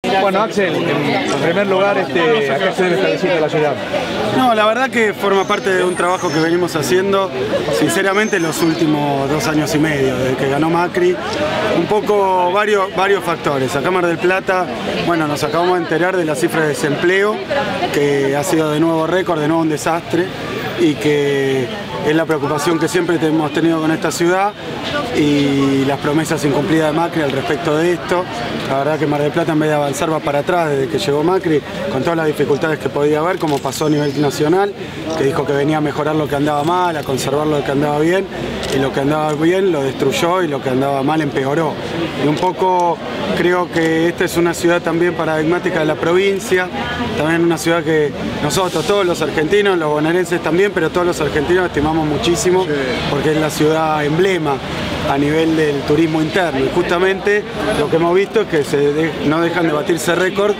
Bueno, Axel, en primer lugar, ¿a qué se debe esta visita a la ciudad? No, la verdad que forma parte de un trabajo que venimos haciendo, sinceramente, los últimos 2 años y medio, desde que ganó Macri. Un poco varios factores. Acá en Mar del Plata, bueno, nos acabamos de enterar de la cifra de desempleo, que ha sido de nuevo récord, de nuevo un desastre, y que es la preocupación que siempre hemos tenido con esta ciudad y las promesas incumplidas de Macri al respecto de esto. La verdad que Mar del Plata, en vez de avanzar, va para atrás desde que llegó Macri, con todas las dificultades que podía haber, como pasó a nivel nacional, que dijo que venía a mejorar lo que andaba mal, a conservar lo que andaba bien, y lo que andaba bien lo destruyó y lo que andaba mal empeoró. Y un poco creo que esta es una ciudad también paradigmática de la provincia, también una ciudad que nosotros, todos los argentinos, los bonaerenses también, pero todos los argentinos estimamos muchísimo, porque es la ciudad emblema a nivel del turismo interno, y justamente lo que hemos visto es que no dejan de batirse récord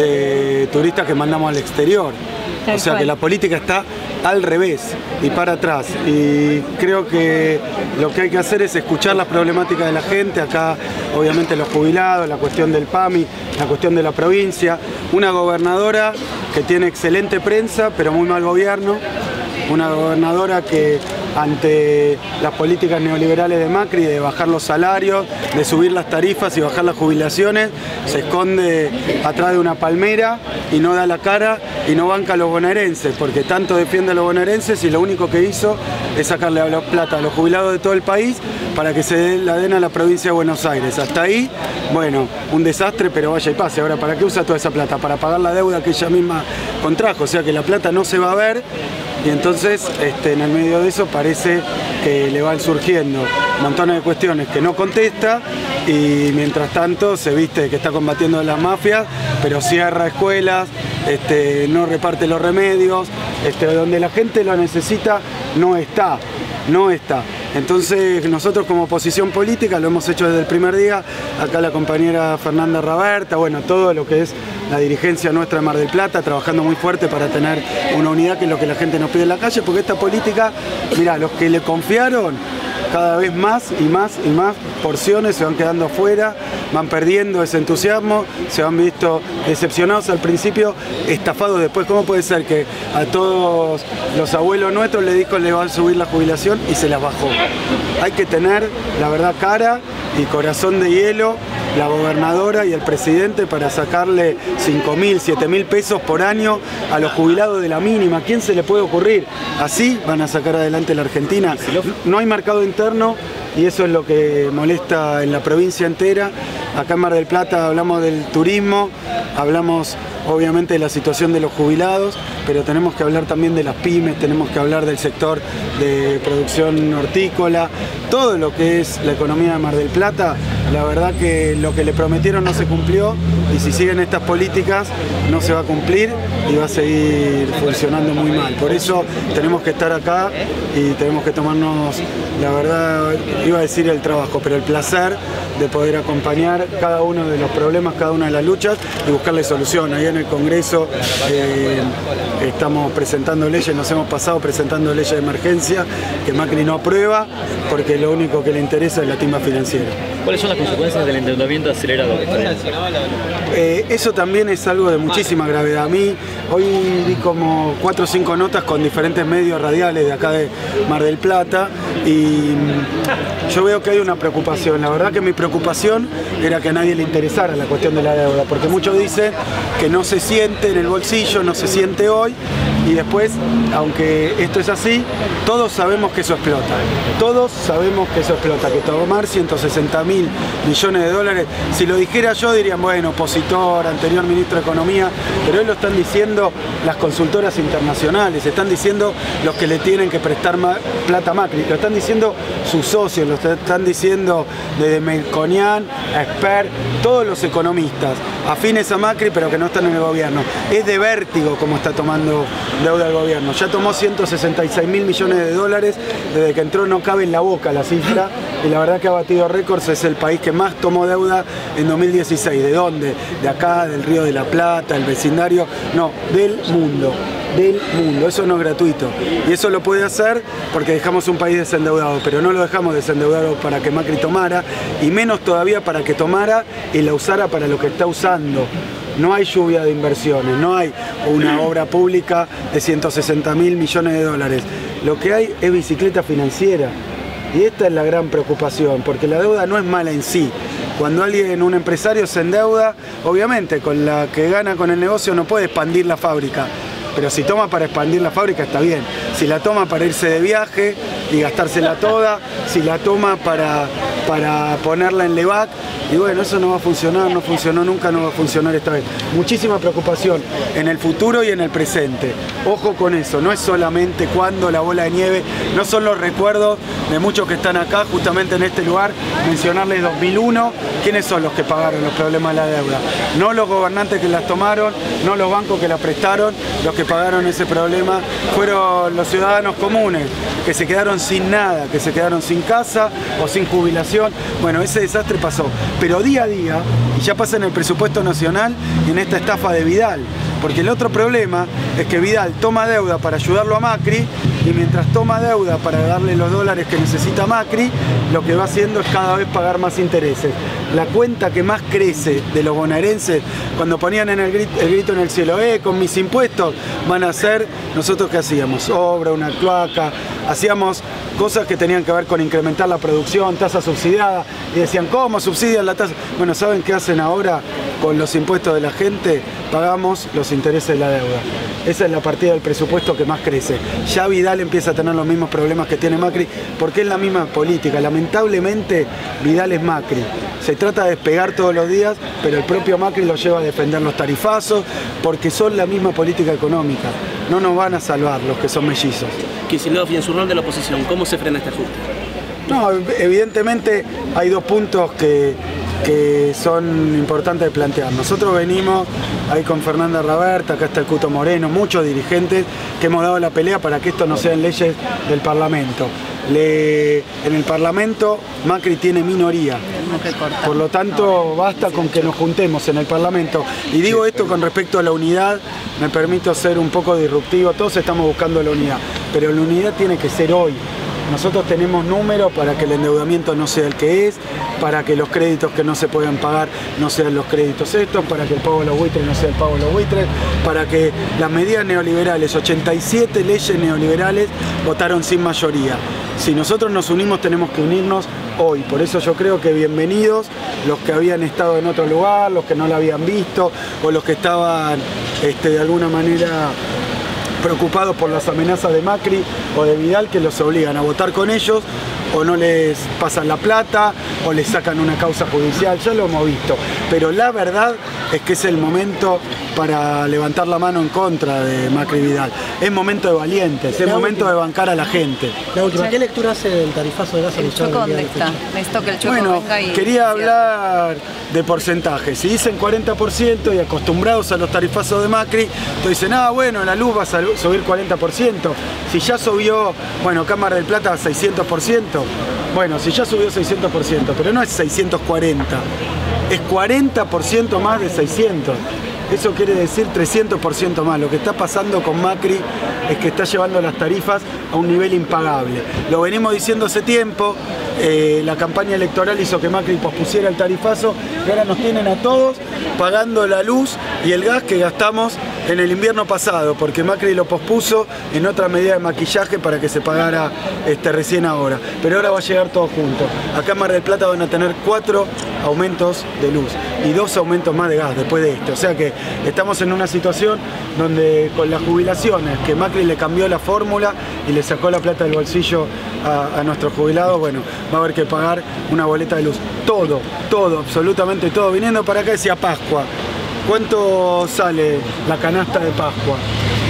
de turistas que mandamos al exterior. O sea que la política está al revés y para atrás, y creo que lo que hay que hacer es escuchar las problemáticas de la gente. Acá obviamente los jubilados, la cuestión del PAMI, la cuestión de la provincia, una gobernadora que tiene excelente prensa pero muy mal gobierno, una gobernadora que ante las políticas neoliberales de Macri, de bajar los salarios, de subir las tarifas y bajar las jubilaciones, se esconde atrás de una palmera y no da la cara y no banca a los bonaerenses, porque tanto defiende a los bonaerenses y lo único que hizo es sacarle la plata a los jubilados de todo el país para que se la den a la provincia de Buenos Aires. Hasta ahí, bueno, un desastre, pero vaya y pase. Ahora, ¿para qué usa toda esa plata? Para pagar la deuda que ella misma contrajo, o sea que la plata no se va a ver. Y entonces, en el medio de eso parece que le van surgiendo montones de cuestiones que no contesta, y mientras tanto se viste que está combatiendo las mafias, pero cierra escuelas, no reparte los remedios, donde la gente lo necesita no está. Entonces nosotros como oposición política lo hemos hecho desde el primer día, acá la compañera Fernanda Raberta, bueno, todo lo que es la dirigencia nuestra de Mar del Plata, trabajando muy fuerte para tener una unidad, que es lo que la gente nos pide en la calle, porque esta política, mirá, los que le confiaron, cada vez más y más y más porciones se van quedando afuera, van perdiendo ese entusiasmo, se han visto decepcionados al principio, estafados después. ¿Cómo puede ser que a todos los abuelos nuestros le dijo le van a subir la jubilación y se las bajó? Hay que tener, la verdad, cara y corazón de hielo, la gobernadora y el presidente, para sacarle 5.000, 7.000 pesos por año a los jubilados de la mínima. ¿Quién se le puede ocurrir? Así van a sacar adelante la Argentina. No hay mercado interno, y eso es lo que molesta en la provincia entera. Acá en Mar del Plata hablamos del turismo, hablamos obviamente de la situación de los jubilados, pero tenemos que hablar también de las pymes, tenemos que hablar del sector de producción hortícola, todo lo que es la economía de Mar del Plata. La verdad que lo que le prometieron no se cumplió, y si siguen estas políticas no se va a cumplir y va a seguir funcionando muy mal. Por eso tenemos que estar acá y tenemos que tomarnos, la verdad, iba a decir el trabajo, pero el placer de poder acompañar cada uno de los problemas, cada una de las luchas, y buscarle solución. Ahí en el Congreso estamos presentando leyes, nos hemos pasado presentando leyes de emergencia que Macri no aprueba, porque lo único que le interesa es la timba financiera. ¿Cuáles son las consecuencias del endeudamiento acelerado que está viendo? Eso también es algo de muchísima gravedad. A mí hoy vi como 4 o 5 notas con diferentes medios radiales de acá de Mar del Plata, y yo veo que hay una preocupación. La verdad que mi preocupación era que a nadie le interesara la cuestión de la deuda, porque muchos dicen que no se siente en el bolsillo, no se siente hoy, y después, aunque esto es así, todos sabemos que eso explota. Todos sabemos que eso explota, que tomar 160.000 millones de dólares, si lo dijera yo dirían, bueno, opositor, anterior ministro de Economía, pero hoy lo están diciendo las consultoras internacionales, están diciendo los que le tienen que prestar plata a Macri, lo están diciendo sus socios, lo están diciendo desde Melconian a Expert, todos los economistas afines a Macri pero que no están en el gobierno. Es de vértigo como está tomando deuda el gobierno. Ya tomó 166.000 millones de dólares desde que entró, no cabe en la boca la cifra, y la verdad que ha batido récords. Es el país que más tomó deuda en 2016. ¿De dónde? De acá, del Río de la Plata, el vecindario, no, del mundo. Eso no es gratuito, y eso lo puede hacer porque dejamos un país desendeudado, pero no lo dejamos desendeudado para que Macri tomara, y menos todavía para que tomara y la usara para lo que está usando. no hay lluvia de inversiones, no hay una obra pública de 160.000 millones de dólares. Lo que hay es bicicleta financiera. Y esta es la gran preocupación, porque la deuda no es mala en sí. Cuando un empresario se endeuda, obviamente con la que gana con el negocio no puede expandir la fábrica. Pero si toma para expandir la fábrica está bien. Si la toma para irse de viaje y gastársela toda, si la toma para ponerla en Levac, y bueno, eso no va a funcionar, no funcionó nunca, no va a funcionar esta vez. Muchísima preocupación en el futuro y en el presente. Ojo con eso, no es solamente cuando la bola de nieve, no son los recuerdos de muchos que están acá, justamente en este lugar, mencionarles 2001, ¿quiénes son los que pagaron los problemas de la deuda? No los gobernantes que las tomaron, no los bancos que la prestaron, los que pagaron ese problema fueron los ciudadanos comunes, que se quedaron sin nada, que se quedaron sin casa o sin jubilación. Bueno, ese desastre pasó. Pero día a día, y ya pasa en el presupuesto nacional y en esta estafa de Vidal, porque el otro problema es que Vidal toma deuda para ayudarlo a Macri, y mientras toma deuda para darle los dólares que necesita Macri, lo que va haciendo es cada vez pagar más intereses. La cuenta que más crece de los bonaerenses, cuando ponían el grito en el cielo, con mis impuestos van a ser, nosotros ¿qué hacíamos? Obra, una cloaca, hacíamos cosas que tenían que ver con incrementar la producción, tasa subsidiada, y decían, ¿cómo subsidian la tasa? Bueno, ¿saben qué hacen ahora con los impuestos de la gente? Pagamos los intereses de la deuda. Esa es la partida del presupuesto que más crece. Ya Vidal empieza a tener los mismos problemas que tiene Macri, porque es la misma política. Lamentablemente, Vidal es Macri. Se trata de despegar todos los días, pero el propio Macri lo lleva a defender los tarifazos, porque son la misma política económica. No nos van a salvar los que son mellizos. Kicillof, y en su rol de la oposición, ¿cómo se frena este ajuste? No, evidentemente hay dos puntos que son importantes de plantear. Nosotros venimos ahí con Fernanda Raberta, acá está el Cuto Moreno, muchos dirigentes que hemos dado la pelea para que esto no sean leyes del Parlamento. En el Parlamento Macri tiene minoría, por lo tanto basta con que nos juntemos en el Parlamento. Y digo esto con respecto a la unidad, me permito ser un poco disruptivo, todos estamos buscando la unidad, pero la unidad tiene que ser hoy. Nosotros tenemos números para que el endeudamiento no sea el que es, para que los créditos que no se puedan pagar no sean los créditos estos, para que el pago de los buitres no sea el pago de los buitres, para que las medidas neoliberales, 87 leyes neoliberales votaron sin mayoría. Si nosotros nos unimos tenemos que unirnos hoy, por eso yo creo que bienvenidos los que habían estado en otro lugar, los que no la habían visto o los que estaban de alguna manera preocupados por las amenazas de Macri o de Vidal, que los obligan a votar con ellos, o no les pasan la plata, o les sacan una causa judicial, ya lo hemos visto. Pero la verdad es que es el momento para levantar la mano en contra de Macri y Vidal. Es momento de valientes, es momento de bancar a la gente. La última, ¿qué lectura hace del tarifazo de gas? El Choco, ¿dónde está? Necesito que el Choco venga y... quería hablar de porcentajes. Si dicen 40% y acostumbrados a los tarifazos de Macri, entonces dicen, bueno, la luz va a subir 40%. Si ya subió, bueno, Cámara del Plata 600%, bueno, si ya subió 600%, pero no es 640, es 40% más de 600. Eso quiere decir 300% más. Lo que está pasando con Macri es que está llevando las tarifas a un nivel impagable. Lo venimos diciendo hace tiempo, la campaña electoral hizo que Macri pospusiera el tarifazo y ahora nos tienen a todos pagando la luz y el gas que gastamos en el invierno pasado, porque Macri lo pospuso en otra medida de maquillaje para que se pagara recién ahora. Pero ahora va a llegar todo junto. Acá en Mar del Plata van a tener 4 aumentos de luz y 2 aumentos más de gas después de este. O sea que estamos en una situación donde con las jubilaciones, que Macri le cambió la fórmula y le sacó la plata del bolsillo a nuestros jubilados, bueno, va a haber que pagar una boleta de luz. Todo, absolutamente todo. Viniendo para acá decía Pascua. ¿Cuánto sale la canasta de Pascua?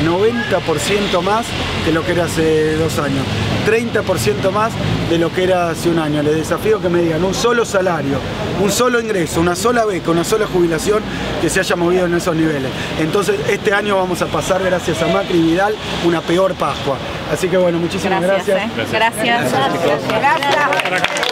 90% más que lo que era hace 2 años. 30% más de lo que era hace un año. Les desafío que me digan un solo salario, un solo ingreso, una sola beca, una sola jubilación que se haya movido en esos niveles. Entonces este año vamos a pasar, gracias a Macri y Vidal, una peor Pascua. Así que bueno, muchísimas gracias. Gracias.